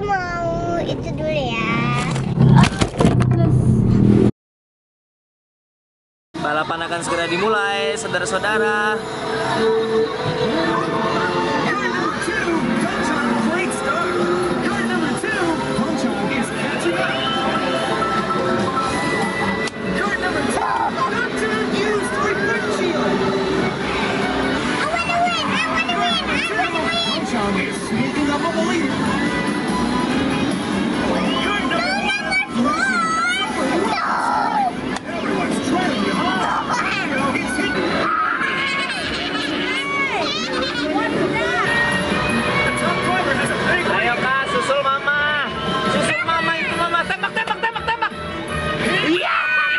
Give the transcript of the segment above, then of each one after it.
mau itu dulu ya. Balapan akan segera dimulai, saudara-saudara. Ayo Kak, susul Mama. Susul Mama itu Mama. Tembak, tembak, tembak, tembak. Iya.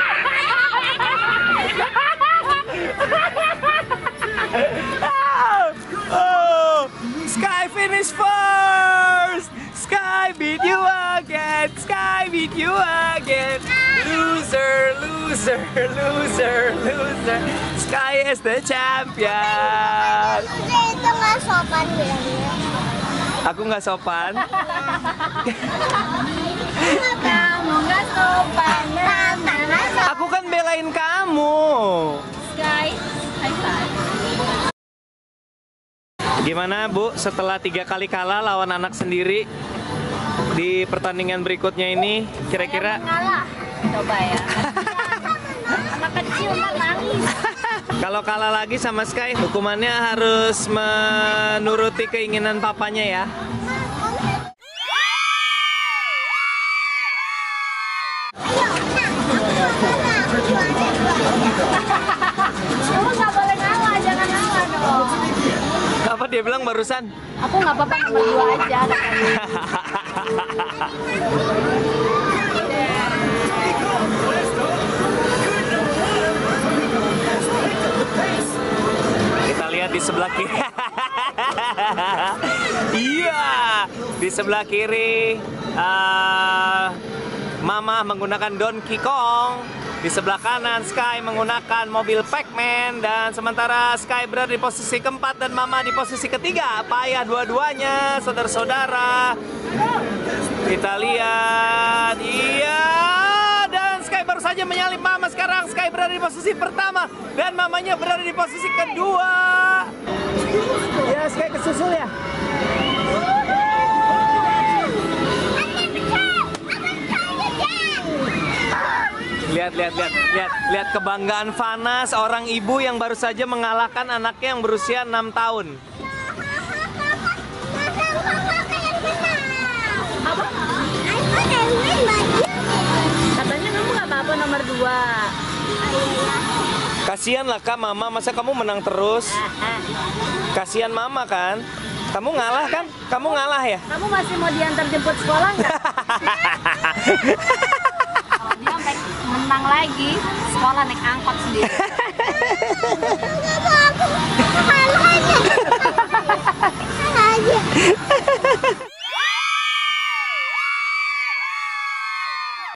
Oh, Sky finish first. Sky beat you again. Sky beat you again. Loser, loser, loser, loser. Sky is the champion. Itu nggak sopan bilangnya. Aku nggak sopan. Kamu nggak sopan. Aku kan belain kamu. Sky, high five. Gimana Bu, setelah 3 kali kalah lawan anak sendiri di pertandingan berikutnya ini, kira-kira? Kalah. Coba ya. Anak kecil mah nangis. Kalau kalah lagi sama Sky, hukumannya harus menuruti keinginan papanya ya. Kamu nggak boleh ngalah, jangan ngalah dong. Apa dia bilang barusan? Aku nggak apa-apa nomor 2 aja. Kita lihat di sebelah kiri. Iya, di sebelah kiri Mama menggunakan Donkey Kong. Di sebelah kanan Sky menggunakan mobil Pac-Man. Dan sementara Sky berada di posisi keempat dan Mama di posisi ketiga. Payah dua-duanya, saudara-saudara. Kita lihat. Iya. Dan Sky baru saja menyalip Mama sekarang. Sky berada di posisi pertama. Dan mamanya berada di posisi kedua. Ya, Sky kesusul ya. Lihat kebanggaan Fana, seorang ibu yang baru saja mengalahkan anaknya yang berusia 6 tahun. Katanya kamu nggak apa-apa nomor 2. Kasian lah Kak, Mama, masa kamu menang terus? Kasian Mama kan? Kamu ngalah kan? Kamu ngalah ya? Kamu masih mau diantar jemput sekolah nggak? Dia sampai menang lagi, sekolah naik angkot sendiri.